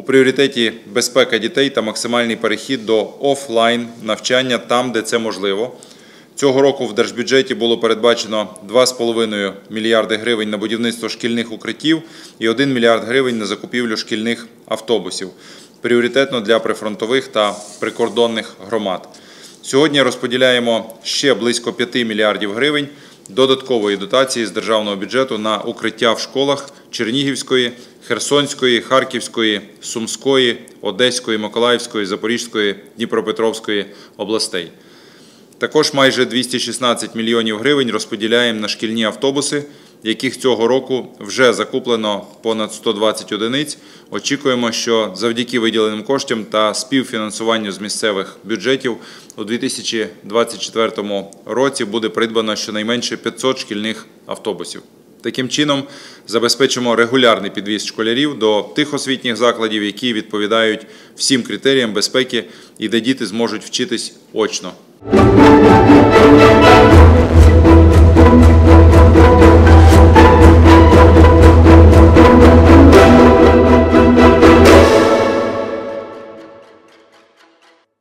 У пріоритеті безпека дітей та максимальний перехід до офлайн навчання там, де це можливо. Цього року в держбюджеті було передбачено 2,5 мільярди гривень на будівництво шкільних укриттів і 1 мільярд гривень на закупівлю шкільних автобусів, пріоритетно для прифронтових та прикордонних громад. Сьогодні розподіляємо ще близько 5 мільярдів гривень додаткової дотації з державного бюджету на укриття в школах Чернігівської, Херсонської, Харківської, Сумської, Одеської, Миколаївської, Запорізької, Дніпропетровської областей. Також майже 216 мільйонів гривень розподіляємо на шкільні автобуси, яких цього року вже закуплено понад 120 одиниць. Очікуємо, що завдяки виділеним коштам та співфінансуванню з місцевих бюджетів у 2024 році буде придбано щонайменше 500 шкільних автобусів. Таким чином забезпечимо регулярний підвіз школярів до тих освітніх закладів, які відповідають всім критеріям безпеки і де діти зможуть вчитись очно.